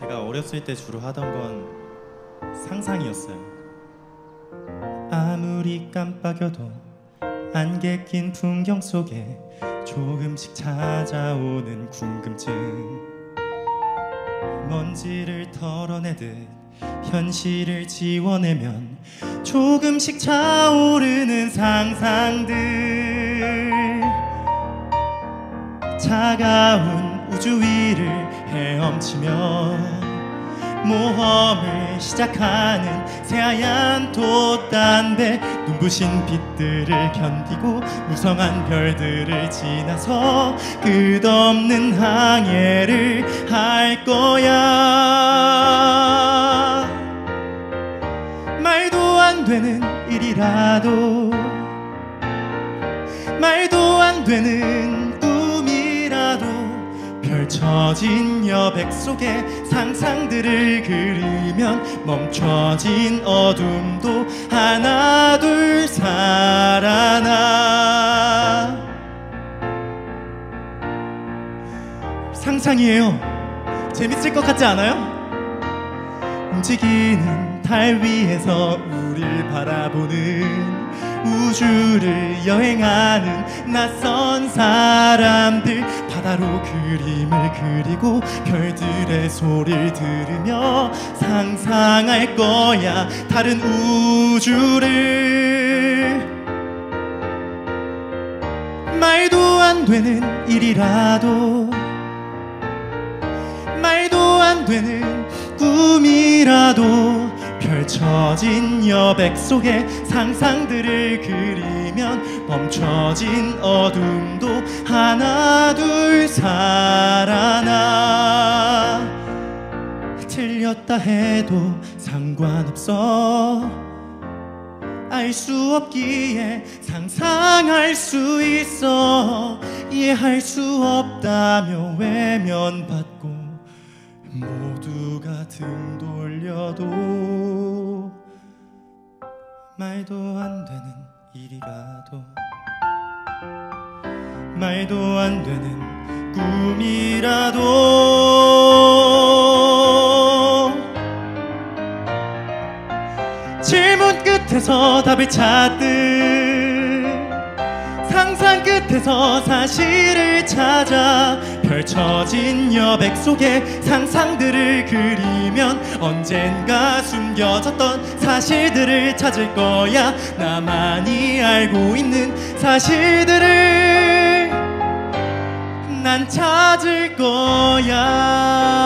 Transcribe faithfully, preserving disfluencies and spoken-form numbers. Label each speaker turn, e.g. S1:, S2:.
S1: 제가 어렸을 때 주로 하던 건 상상이었어요. 아무리 깜빡여도 안개 낀 풍경 속에 조금씩 찾아오는 궁금증, 먼지를 털어내듯 현실을 지워내면 조금씩 차오르는 상상들, 차가운 우주 위를 헤엄치며 모험을 시작하는 새하얀 돛담배, 눈부신 빛들을 견디고 무성한 별들을 지나서 끝없는 항해를 할 거야. 말도 안 되는 일이라도, 말도 안 되는 꿈이라도 펼쳐진 여백 속에 상상들을 그리면 멈춰진 어둠도 하나 둘 살아나. 상상이에요. 재밌을 것 같지 않아요? 움직이는 달 위에서 우릴 바라보는 우주를 여행하는 낯선 사람들, 바다로 그림을 그리고 별들의 소리를 들으며 상상할 거야 다른 우주를. 말도 안 되는 일이라도, 말도 안 되는 꿈이라도 펼쳐진 여백 속에 상상들을 그리면 멈춰진 어둠도 하나 둘 살아나. 틀렸다 해도 상관없어, 알 수 없기에 상상할 수 있어. 이해할 수 없다며 외면받고 모두가 등 돌려도 말도 안 되는 일이라도, 말도 안 되는 꿈이라도 질문 끝에서 답을 찾듯 상상 끝에서 사실을 찾아 펼쳐진 여백 속에 상상들을 그리면 언젠가 숨겨졌던 사실들을 찾을 거야. 나만이 알고 있는 사실들을 난 찾을 거야.